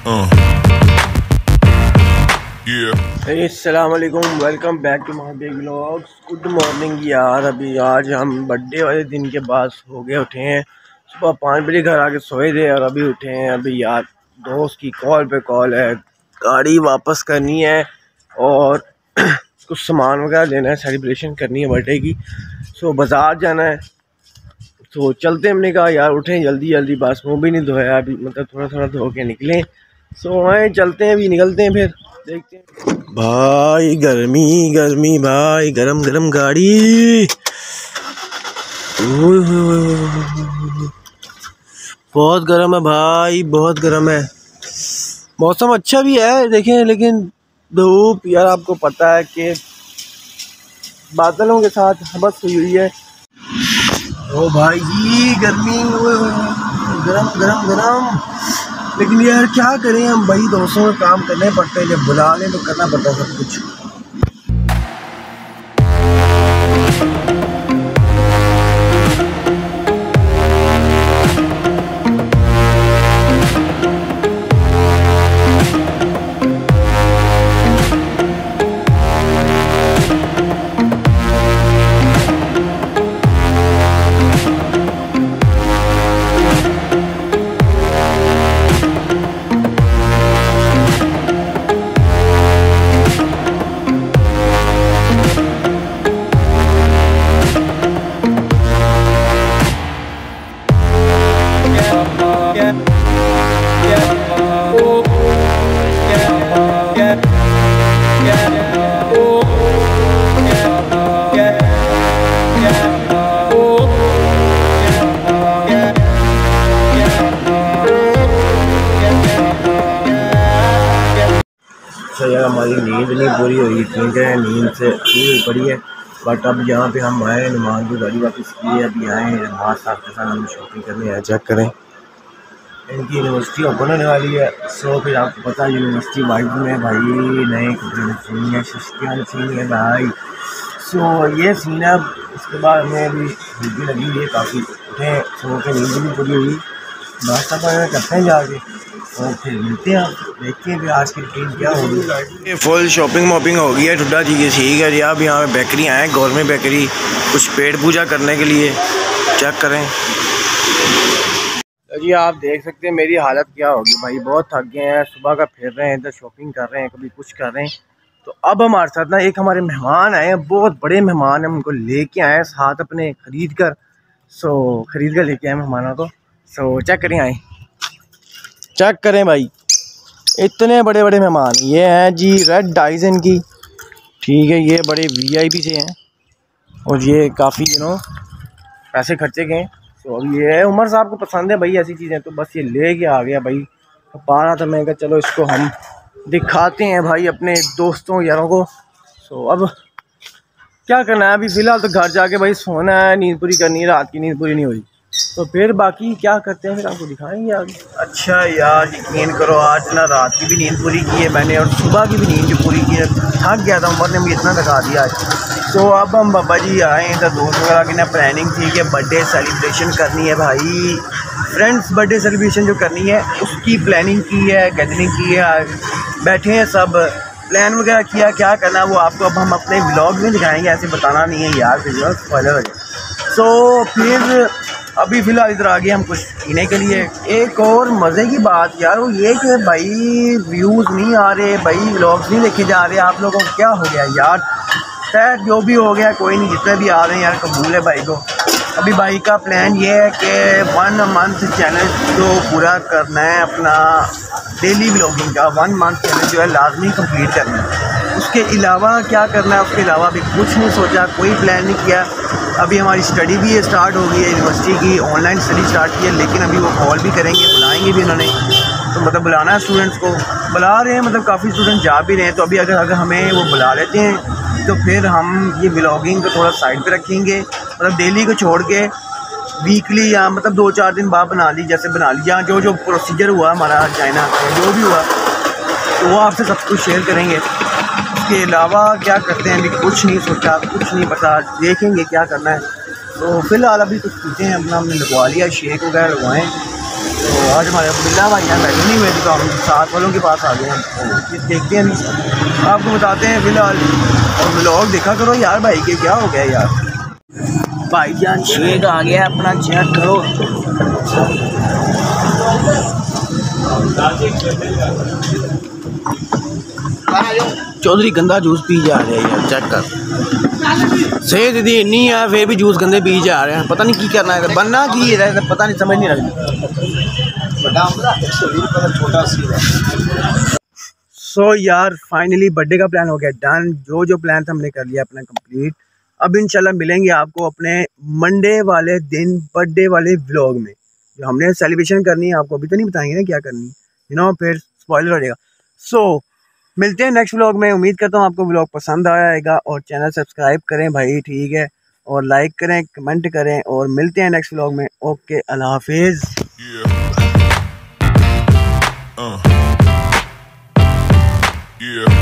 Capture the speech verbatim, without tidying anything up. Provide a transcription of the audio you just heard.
अस्सलाम वालेकुम, welcome back to my big vlogs. Good morning यार। अभी आज हम बर्थडे वाले दिन के बाद हो गए उठे हैं। सुबह पाँच बजे घर आके सोए थे और अभी उठे हैं। अभी यार दोस्त की कॉल पे कॉल है, गाड़ी वापस करनी है और कुछ सामान वगैरह लेना है, सेलिब्रेशन करनी है बर्थडे की। सो बाज़ार जाना है, तो चलते हमने कहा यार उठें जल्दी जल्दी, बस मुँह भी नहीं धोया अभी, मतलब थोड़ा थोड़ा धो के निकलें। सो आए चलते हैं, अभी निकलते हैं, फिर देखते हैं। भाई गर्मी गर्मी भाई, गरम गरम गाड़ी, बहुत गर्म है भाई, बहुत गर्म है। मौसम अच्छा भी है देखें, लेकिन धूप यार आपको पता है कि बादलों के साथ हबस हुई हुई है। ओ भाई जी गर्मी, गरम गरम गरम। लेकिन यार क्या करें हम भाई, दोस्तों में काम करने पड़ते हैं, जब बुला लें तो करना पड़ता है सब कुछ। अच्छा यार हमारी नींद नहीं पूरी हुई, ठीक है, नींद से पूरी पड़ी है। बट अब यहाँ पे हम आए, नमाज की गाड़ी वापस की है, अभी आए नमाज साहब के साथ हम शॉपिंग करने आए। चेक करें, इनकी यूनिवर्सिटी ओपन होने वाली है। सो फिर आपको पता है यूनिवर्सिटी वाइब में भाई नए कपड़े सीन है, सस्तियाँ सीन है भाई। सो ये सीन है। उसके बाद हमें अभी भूख भी लगी हुई है काफ़ी, उठे सो के नींद भी पूरी हुई, नाश्ता वगैरह करते हैं जाके और फिर मिलते हैं, देखते हैं फिर आज की रूटीन क्या होगी। ये फुल शॉपिंग वॉपिंग हो गई है, ठुड्डा जी की ठीक है जी। अब यहाँ पे बेकरी आए, गवर्नमेंट बेकरी, कुछ पेट पूजा करने के लिए। चेक करें जी, आप देख सकते हैं मेरी हालत क्या होगी भाई, बहुत थक गए हैं, सुबह का फिर रहे हैं, इधर शॉपिंग कर रहे हैं, कभी कुछ कर रहे हैं। तो अब हमारे साथ ना एक हमारे मेहमान आए हैं, बहुत बड़े मेहमान हैं, उनको लेके आए हैं साथ अपने खरीद कर। सो खरीद कर लेके आए मेहमानों को। सो चेक करें, आए चेक करें भाई, इतने बड़े बड़े मेहमान। ये हैं जी रेड डाइज इनकी, ठीक है, ये बड़े वीआईपी से हैं और ये काफ़ी यू नो पैसे खर्चे गए। तो अब ये उमर साहब को पसंद है भाई ऐसी चीज़ें, तो बस ये ले के आ गया भाई। तो पा रहा था, मैं कहा चलो इसको हम दिखाते हैं भाई अपने दोस्तों यारों को। सो अब क्या करना है, अभी फ़िलहाल तो घर जाके भाई सोना है, नींद पूरी करनी है, रात की नींद पूरी नहीं हुई, तो फिर बाकी क्या करते हैं फिर आपको दिखाएंगे आगे। अच्छा यार यकीन करो, आज ना रात की भी नींद पूरी की है मैंने और सुबह की भी नींद पूरी की है। थक गया था, उम्र ने मुझे इतना थका दिया आज। तो अब हम बाबा जी आए हैं, तो दोस्त वगैरह की ना प्लानिंग थी कि बर्थडे सेलिब्रेशन करनी है भाई, फ्रेंड्स बर्थडे सेलिब्रेशन जो करनी है उसकी प्लानिंग की है, गैदरिंग की है, बैठे हैं सब, प्लान वगैरह किया, क्या करना है वो आपको अब हम अपने व्लॉग में दिखाएंगे, ऐसे बताना नहीं है यार, फिर स्पॉइलर हो जाए। सो फिर अभी फ़िलहाल इधर आ गए हम कुछ पीने के लिए। एक और मज़े की बात यार वो ये कि भाई व्यूज़ नहीं आ रहे भाई, व्लॉग्स नहीं देखे जा रहे, आप लोगों को क्या हो गया यार। खैर जो भी हो गया कोई नहीं, जितने भी आ रहे हैं यार कबूल है भाई को। अभी भाई का प्लान ये है कि वन मंथ चैलेंज जो पूरा करना है अपना, डेली व्लॉगिंग का वन मंथ चैलेंज जो है लाजमी कंप्लीट करना है। उसके अलावा क्या करना है, उसके अलावा अभी कुछ नहीं सोचा, कोई प्लान नहीं किया। अभी हमारी स्टडी भी स्टार्ट हो गई है, यूनिवर्सिटी की ऑनलाइन स्टडी स्टार्ट की है, लेकिन अभी वो कॉल भी करेंगे, बुलाएंगे भी उन्होंने, तो मतलब बुलाना है स्टूडेंट्स को, बुला रहे हैं, मतलब काफ़ी स्टूडेंट जा भी रहे हैं। तो अभी अगर अगर हमें वो बुला लेते हैं तो फिर हम ये व्लॉगिंग को थोड़ा साइड पे रखेंगे, मतलब डेली को छोड़ के वीकली या मतलब दो चार दिन बाद बना ली, जैसे बना लिया, जो जो प्रोसीजर हुआ हमारा चाइना का जो भी हुआ तो वो आपसे सब कुछ शेयर करेंगे। इसके अलावा क्या करते हैं अभी कुछ नहीं सोचा, कुछ नहीं पता, देखेंगे क्या करना है। तो फ़िलहाल अभी कुछ पीते हैं अपना, हमने लगवा लिया शेक वगैरह लगवाएँ, तो आज हमारे अब्दुल्ला भाई यहाँ बैठे नहीं हुए थे तो हम साथ वालों के पास आ गए हैं, देखते हैं आपको बताते हैं फिलहाल। और व्लॉग देखा करो यार भाई के, क्या हो गया यार भाई जान शेख आ गया अपना, चेक करो। चौधरी गंदा जूस पी जा रहे हैं यार, चेक कर। सेहत दीदी इन्नी है फिर भी जूस गंदे पी जा रहे हैं, पता नहीं की करना है, बनना की है पता नहीं, समझ नहीं रही। सो यार फाइनली बर्थडे का प्लान हो गया डन, जो जो प्लान था हमने कर लिया अपना कंप्लीट। अब इंशाल्लाह मिलेंगे आपको अपने मंडे वाले दिन बर्थडे वाले व्लॉग में, जो हमने सेलिब्रेशन करनी है। आपको अभी तो नहीं बताएंगे ना क्या करनी है, यू नो, फिर स्पॉइलर हो जाएगा। सो so, मिलते हैं नेक्स्ट व्लॉग में। उम्मीद करता हूँ आपको व्लॉग पसंद आएगा और चैनल सब्सक्राइब करें भाई, ठीक है, और लाइक करें, कमेंट करें, और मिलते हैं नेक्स्ट व्लॉग में। ओके, अल्लाह हाफिज़। Yeah.